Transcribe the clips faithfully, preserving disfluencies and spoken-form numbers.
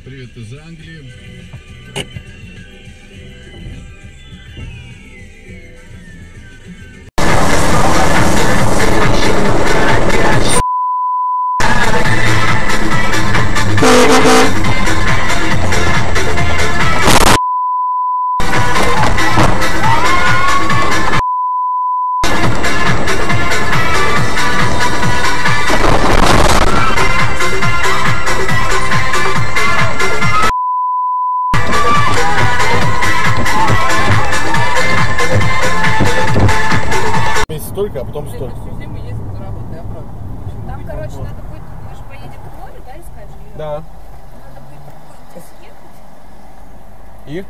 Привет из Англии. Столько, а потом столько. Всю зиму ездит на работу, я правда. Там, короче, надо будет, мы же поедем к морю, да, искать жилье? Да. Надо будет куда-то съехать. И?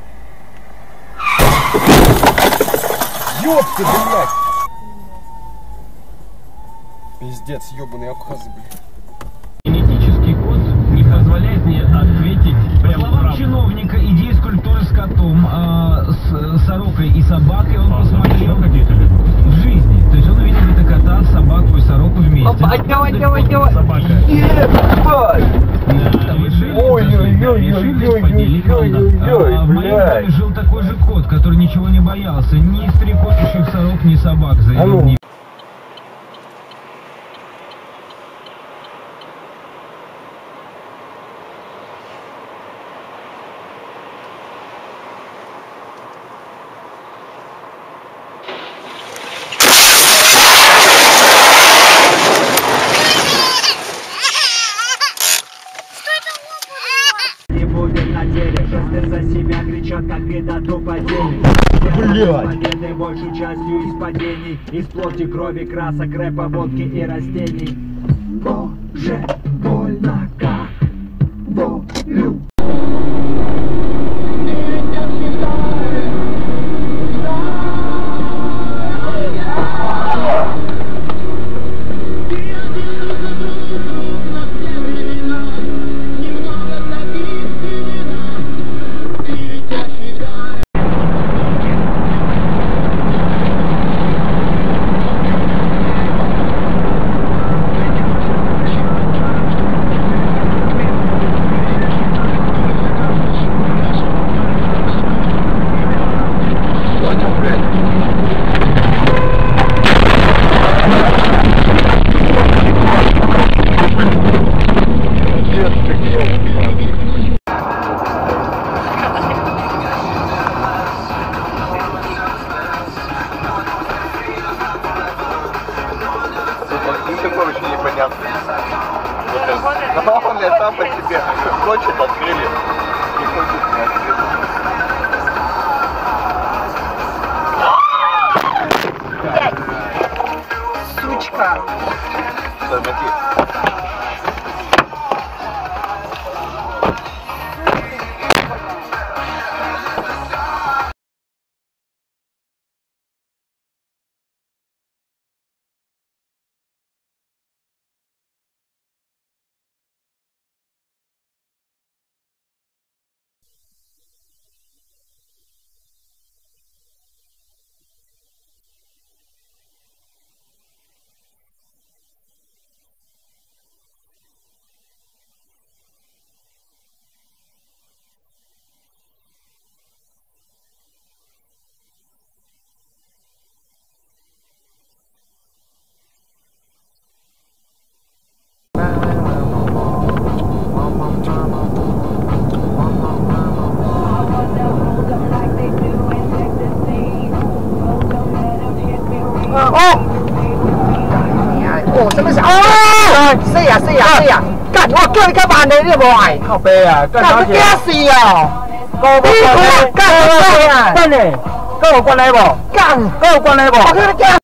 Ёпты, блядь! Пиздец, ёбаные абхазы, блядь. Генетический код не позволяет мне ответить. По словам чиновника, идея скульптуры с котом, э, с сорокой и собакой он а, посмотрел в жизни. То есть он увидел где-то кота, собаку и сороку вместе. Опа, давай, давай, давай. Собака. Ой-ой-ой-ой-ой-ой-ой-ой-ой, в моем доме жил такой же кот, который ничего не боялся. Ни стрекочущих сорок, ни собак, заявил мне. За себя кричат, как бедоту падений. Победы большей частью из падений, из плоти, крови, красок, рэпа, водки и растений. Боже, больно как болю. Такой очень непонятный. Но он сам по себе хочет, открыли. Не хочет, не открыли. Сучка. Смотри. Ồ, sao nó sẽ... Ôi! Xì à, xì à, xì à. Cạnh hoa kêu các bạn đấy đi bòi. Không bê à, cân nó kìa. kia xì à. Cô đi con này. Cạnh nó à. Cân này. Cô con này bỏ. Cạnh. Cô con này bỏ. Nó kia.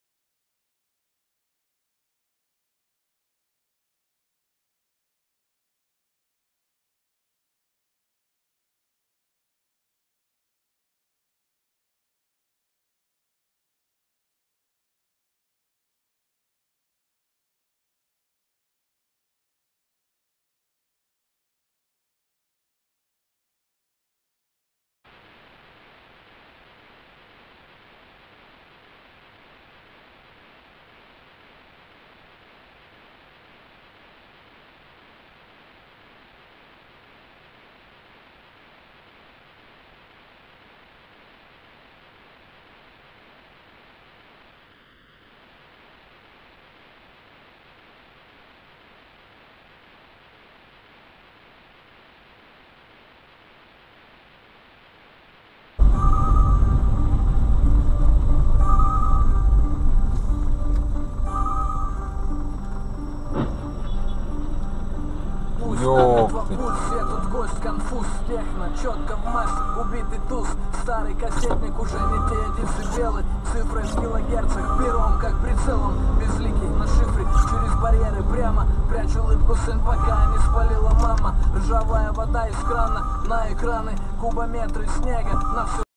Ёпты. Этот гость конфуз, техно, четко в масс, убитый туз. Старый кассетник уже не те децибелы. Цифры в килогерцах, пером как прицелом. Безликий на шифре, через барьеры прямо. Прячу улыбку, сын, пока не спалила мама. Ржавая вода из крана, на экраны. Кубометры снега, на все.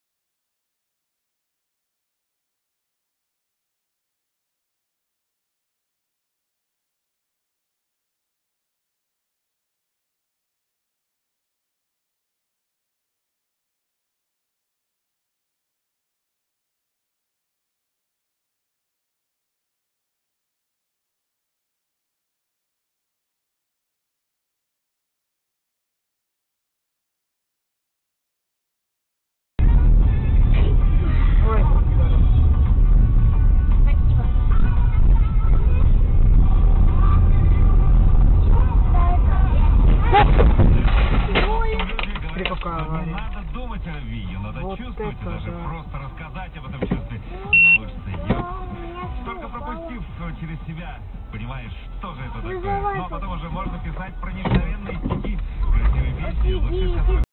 Надо думать о любви, надо Вот чувствовать, это даже да. просто рассказать об этом чувстве. Хочется ее. Только пропустив через себя, понимаешь, что же это такое. Но потом уже можно писать про необыкновенные стихи, красивые песни, лучше из которых...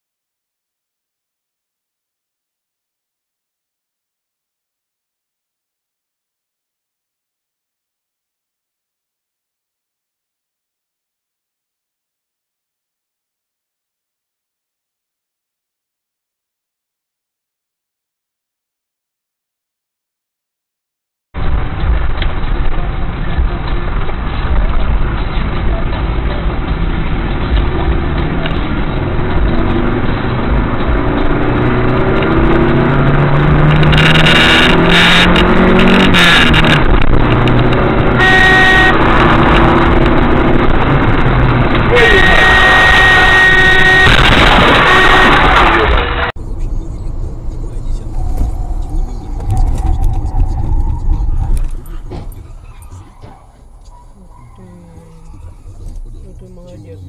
Ты молодец.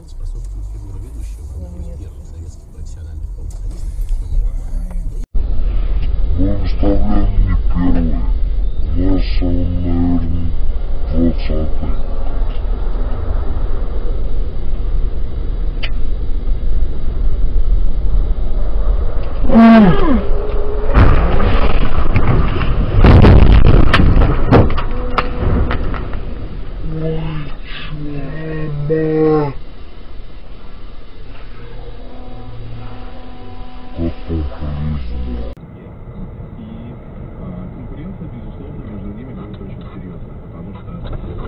Мы выставляем не первый, нас он, наверное, двадцатый. Конкуренция, безусловно, между ними будет очень серьезная, потому что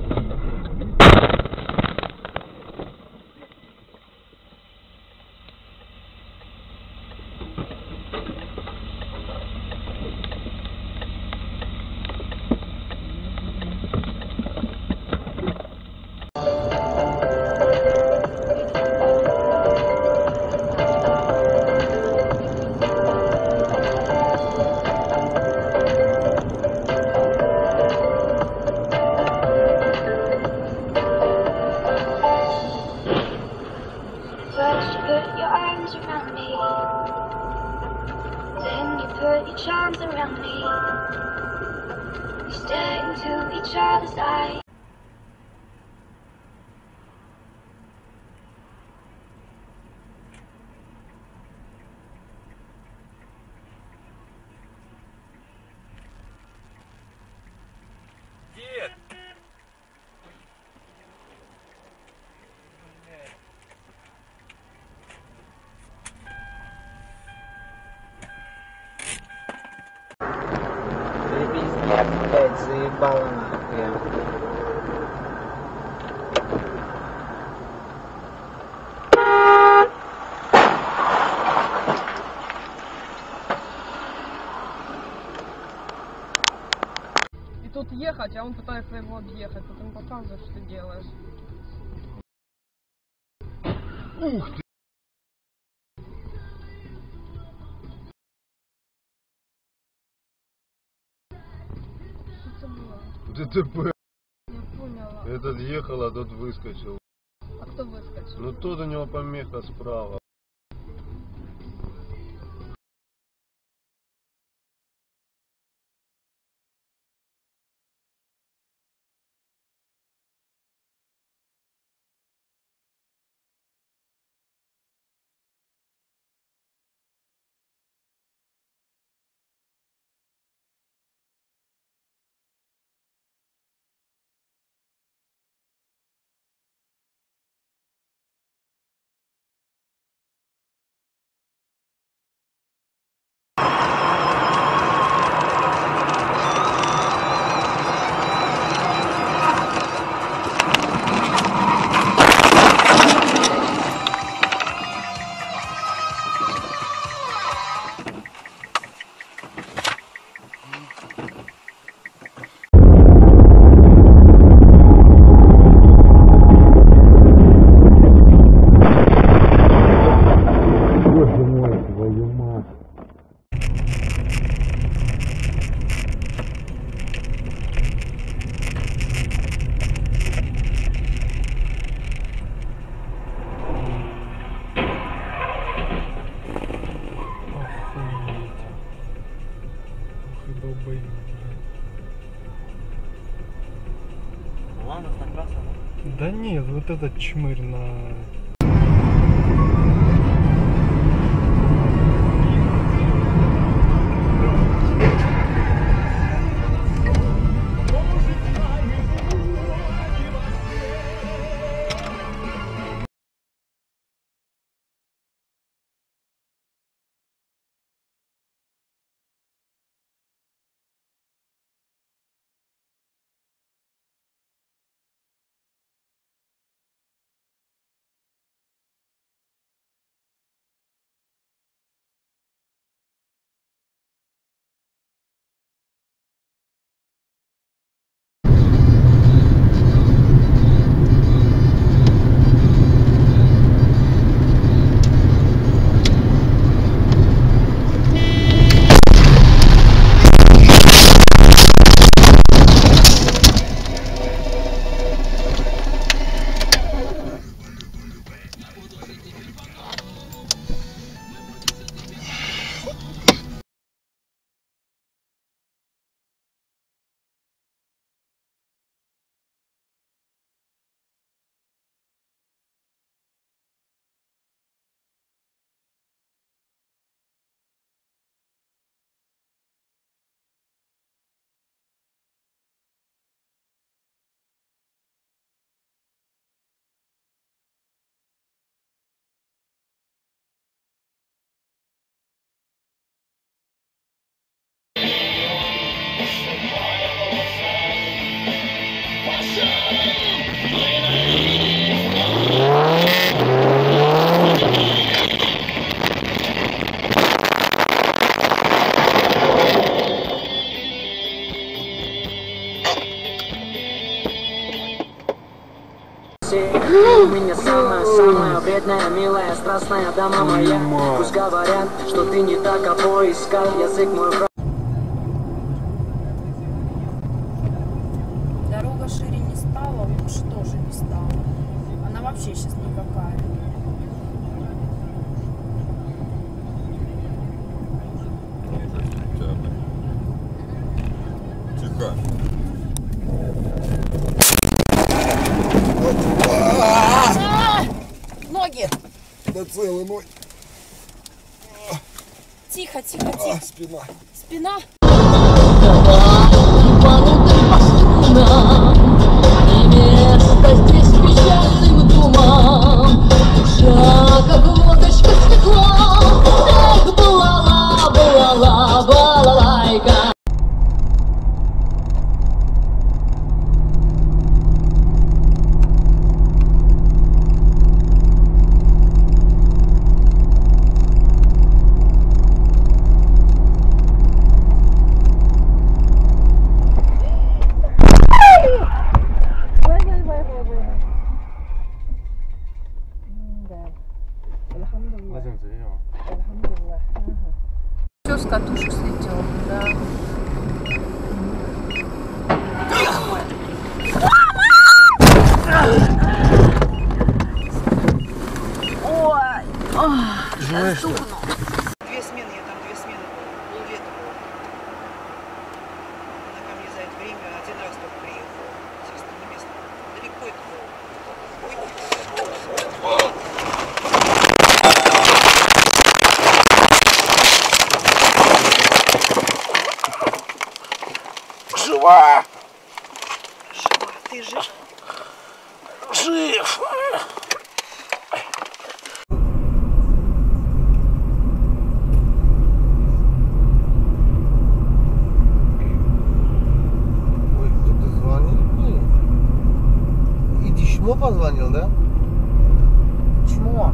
First you put your arms around me, then you put your charms around me. We stare into each other's eyes. Пиздец, блядь, заебало нахуй. И тут ехать, а он пытается его объехать. Потом показывает, что делаешь. ух ты! Что это было? ДТП. Не поняла. Этот ехал, а тот выскочил. А кто выскочил? Ну тут у него помеха справа. Да нет, вот этот чмырь на... У меня самая-самая вредная, милая, страстная дама моя. Пусть говорят, что ты не так, а поискал язык мой. Дорога шире не стала, лучше тоже не стала. Она вообще сейчас никакая. Тихо. Ноги! Да целый мой. Тихо, тихо, тихо. Спина. Спина. Место здесь печальным думам, душа, как лодочка стеклом. Эх, балала, балала, балалайка. Все с катушек слетело, да. Ой, Живешь, что ли? Две смены, я там две смены была, поллета было. Она ко мне за это время один раз только приехала. Естественно, на место. Далеко это было. Жива! Жива, ты жив? Жив! Ой, кто-то звонит мне. И Чмо позвонил, да? Чмо?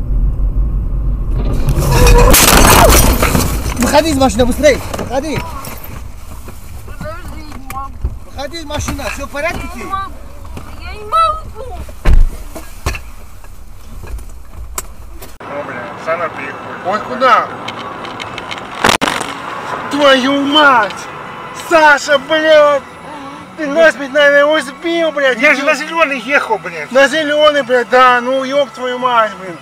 Выходи из машины быстрее! Выходи! Выходи из машины, все в порядке? Я не могу. О, блин, Сана приехала. Ой, куда? Твою мать! Саша, блядь! Ты насмерть, наверное, его сбил, блядь! Я же на зеленый ехал, блядь! На зеленый, блядь, да, ну ёб твою мать, блин!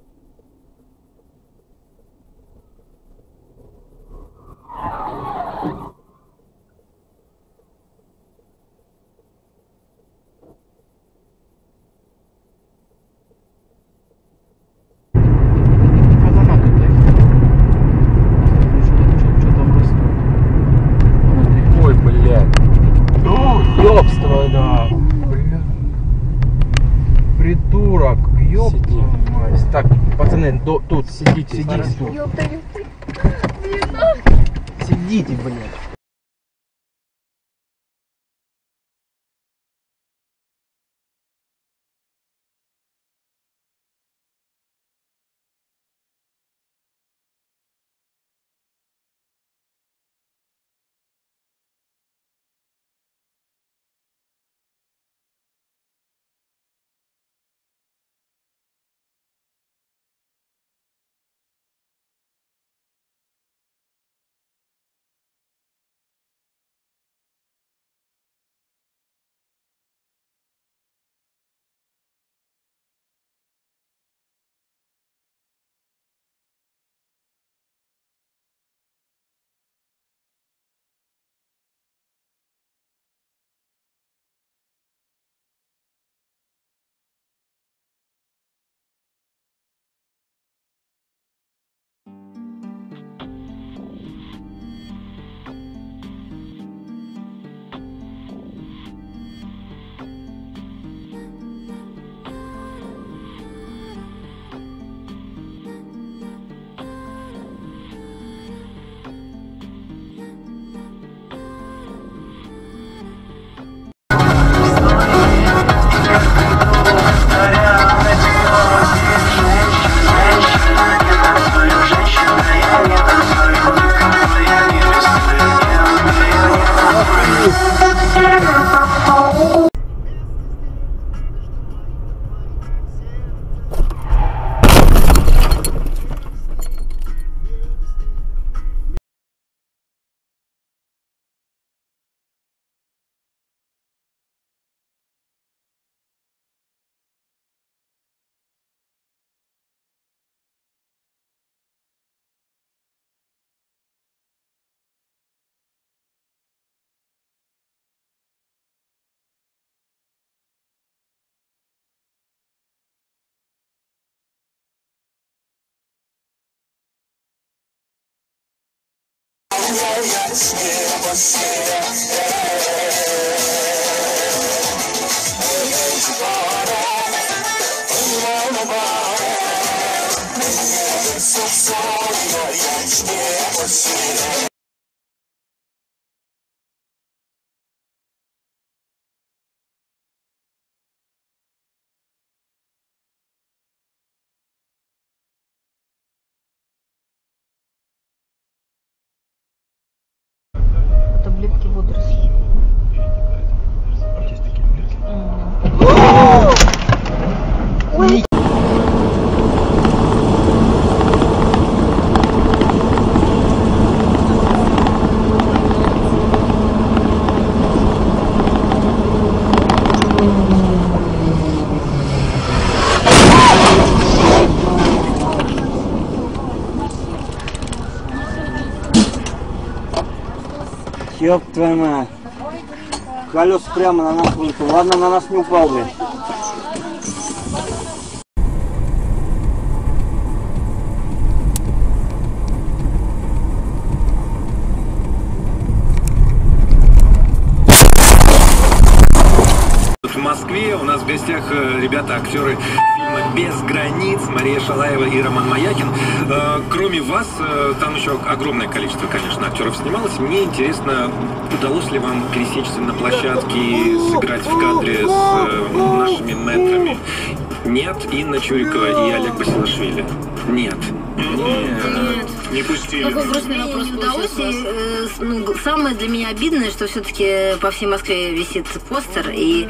Ёбство, да. Бля. Придурок. Ёб твою мать. Так, пацаны, до, тут сидите. Сидите тут. Сидите, блядь. Таблетки водорослей. Есть такие таблетки. Ой. Ёб твою мать. Колес прямо на нас вылетел. Ладно, на нас не упал, блин. В Москве у нас в гостях ребята, актеры фильма «Без границ», Мария Шалаева и Роман Маякин. Кроме вас, там еще огромное количество, конечно, актеров снималось. Мне интересно, удалось ли вам пересечься на площадке, сыграть в кадре с нашими мэтрами? Нет. Инна Чурикова и Олег Басилашвили? Нет. Нет. Не пустили. Такой грустный вопрос. Удалось. И, э, ну, самое для меня обидное, что все-таки по всей Москве висит постер, и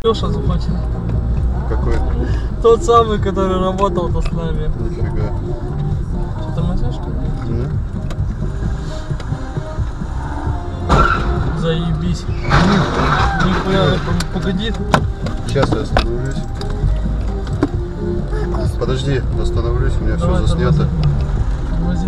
Леша захватил. Какой? Тот самый, который работал-то с нами. Нифига. Что там носишь? Mm. Заебись. Нихуя, погоди. Сейчас я остановлюсь. Подожди, остановлюсь, у меня все заснято. Тормози.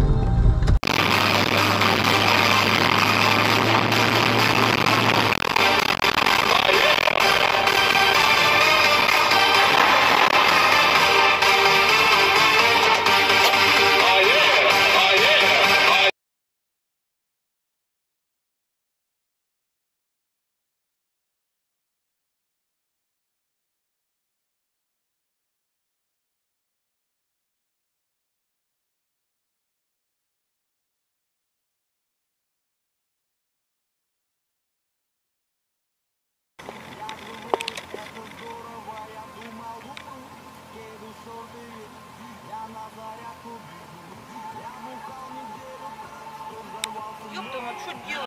Ёпта, ну что делать?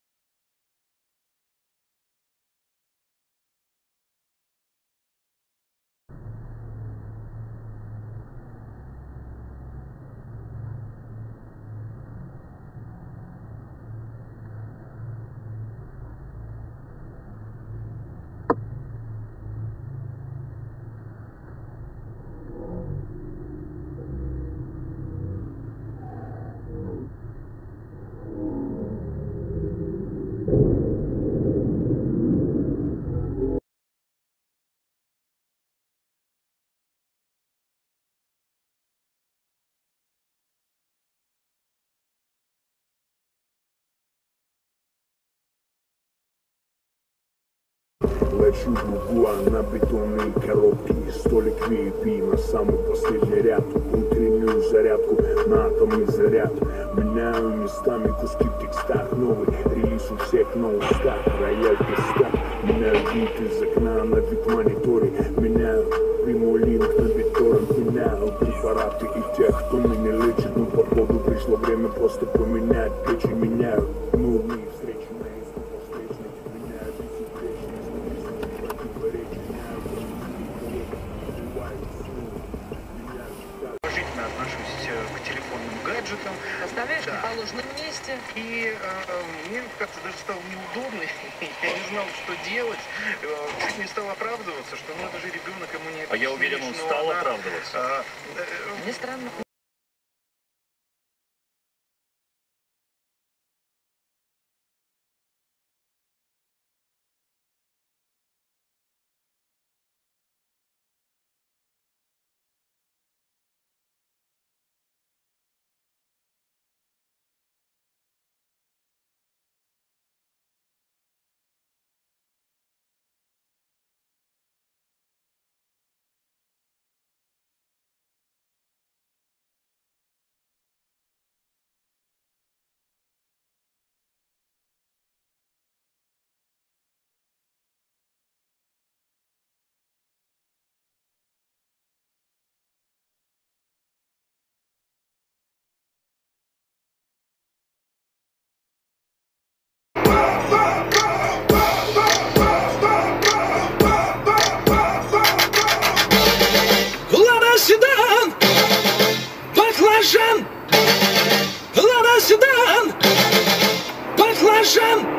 Лечу бугуа на бетонные коробки, столик ви ай пи на самый последний ряд, утреннюю зарядку на атомный заряд. Меняю местами куски в текстах, новый релиз у всех на устах, рояль пустак. Меняю вид из окна на вид мониторе, меняю прямой линк на BitTorrent, меняю препараты и тех, кто меня лечит. Ну походу пришло время просто поменять печень, меняю нудные встречи на Положительно отношусь к телефонным гаджетам. Оставляешь Да. на положенном месте. И э, мне как-то даже стало неудобно, я не знал, что делать. Э, чуть не стал оправдываться, что ну это же ребенок, ему не А я уверен, он стал она, оправдываться. э, э, Мне странно. Лада Седан, баклажан. Лада Седан, баклажан.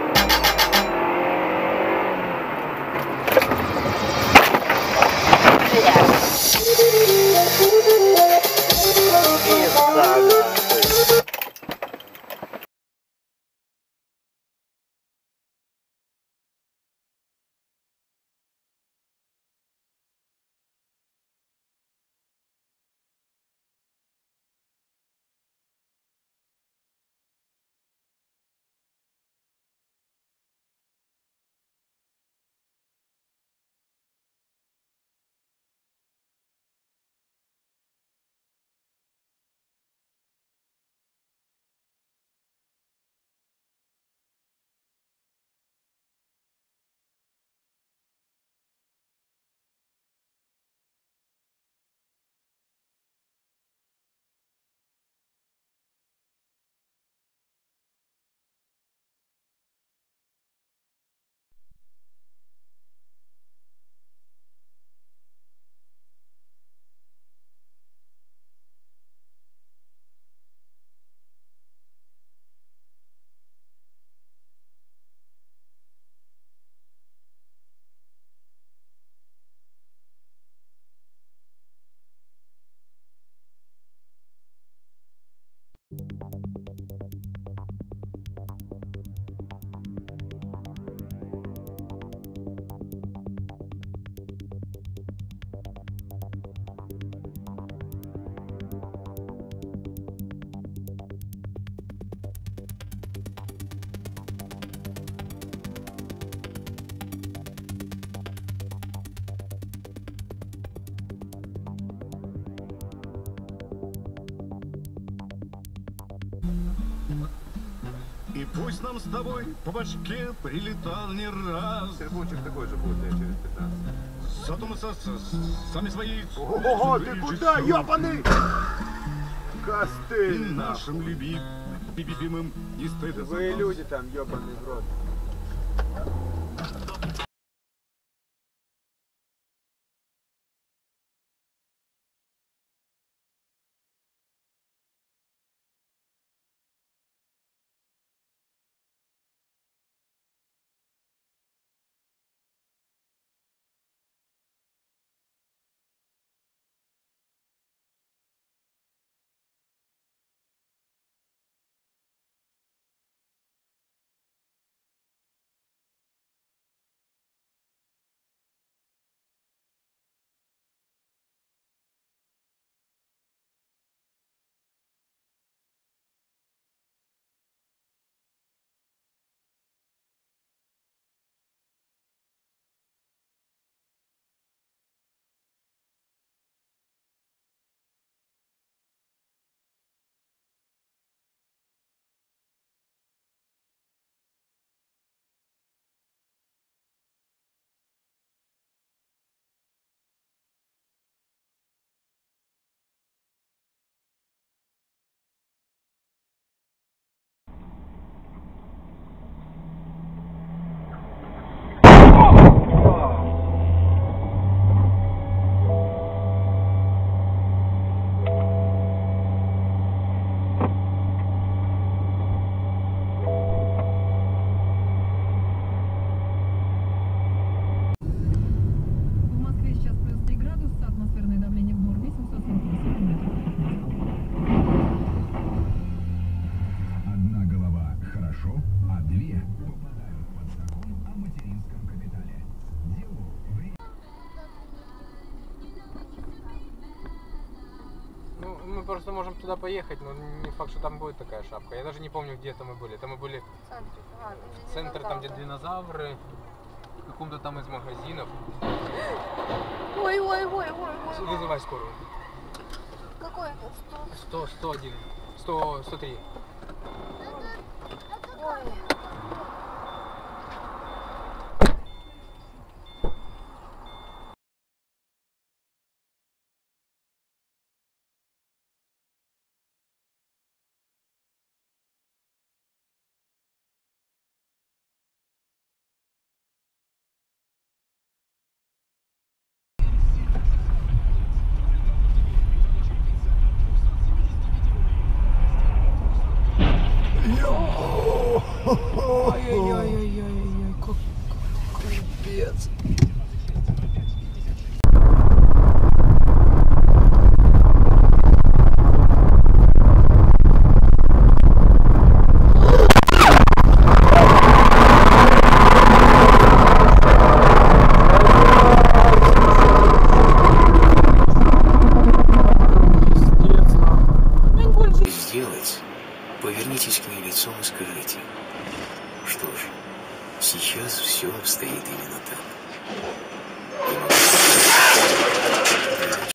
И пусть нам с тобой по башке прилетал не раз. Серпунчик такой же будет лет через пятнадцать. Зато мы со, со, сами свои... Ого, ты куда, ёбаный? Костыль! И нашим любимым, не стыдно. Вы люди там, ёбаный в рот. Мы просто можем туда поехать, но не факт, что там будет такая шапка. Я даже не помню, где это мы были. Это мы были в центре, а, в центре там, где динозавры, в каком-то там из магазинов. Ой, ой, ой, ой, ой. Вызывай скорую. Какой это? сто, сто один, сто, сто три. Ой. Ой-ой-ой-ой-ой, как капец. Сделать? Повернитесь к ней лицом и скажите: что ж, сейчас все обстоит именно так.